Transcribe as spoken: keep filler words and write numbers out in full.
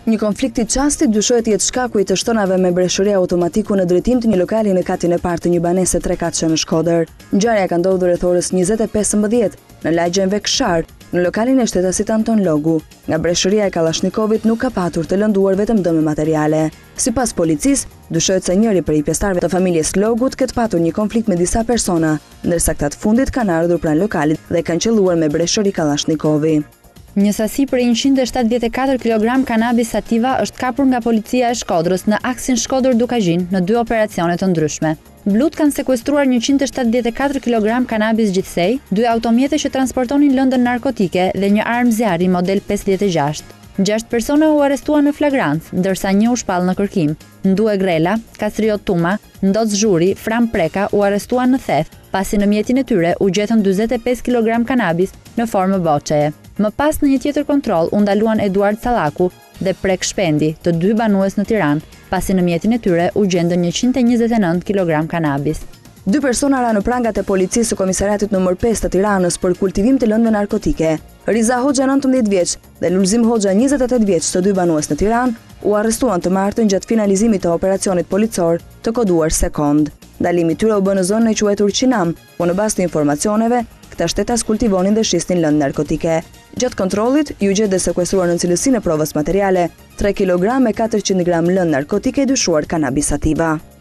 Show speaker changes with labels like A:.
A: Një konflikt i çastit dyshohet jetë shkaku i të shtonave me breshëri automatiku në drejtim të një lokali në katin e parë të një banese tre katëshe në Shkodër. Ngjarja ka ndodhur rreth orës njëzet e pesëmbëdhjetë në lagjen Vekshar, në lokalin e shtetasit Anton Logu. Nga breshëria e Kalashnikovit nuk ka patur të lënduar vetëm dëme materiale. Sipas policisë, dyshohet se njëri prej pjesëtarëve të familjes Logut ketë patur një konflikt me disa persona, ndërsa këta të fundit kanë ardhur pranë lokalit dhe kanë qelluar me breshëri Kalashnikovi.
B: Një sasi për njëqind e shtatëdhjetë e katër kilogram kanabis sativa është kapur nga policia e Shkodrës në aksin Shkodër-Dukazhin në dy operacione të ndryshme. Blut kanë sekuestruar njëqind e shtatëdhjetë e katër kilogram kanabis gjithsej, dy automjete që transportonin lëndën narkotike dhe një armë zjarri model pesëdhjetë e gjashtë. Gjashtë persona u arrestuan në flagrancë, ndërsa një u shpall në kërkim. Ndue Grela, Kastriot Tuma, Ndoc Zhuri, Fram Preka u arrestuan në theth, pasi në mjetin e tyre u gjetën dyzet e pesë kilogram kanabis në formë boçeje. Më pas në një tjetër kontroll u ndaluan Eduard Sallaku dhe Prek Shpendi, të dy banues në Tiranë, pasi në mjetin e tyre u gjendën njëqind e njëzet e nëntë kilogram kanabis.
A: Dy persona ra në prangat e policisë së komisariatit numër pesë të Tiranës për kultivim të lëndëve narkotike. Riza Hoxha nëntëmbëdhjetë vjeç dhe Lulzim Hoxha njëzet e tetë vjeç, të dy banues në Tiranë, u arrestuan të martën gjatë finalizimit të operacionit policor të koduar Sekond. Ndalimi i tyre u bë në zonën e quajtur Qinam, po në bazë të informacioneve, këta shtetas kultivonin dhe shisnin lëndë narkotike. Gjatë kontrollit, ju gjet dhe sekuestruar në cilësinë e provës materiale tre kilogram e katërqind gram lëndë narkotike dyshuar kanabis sativa.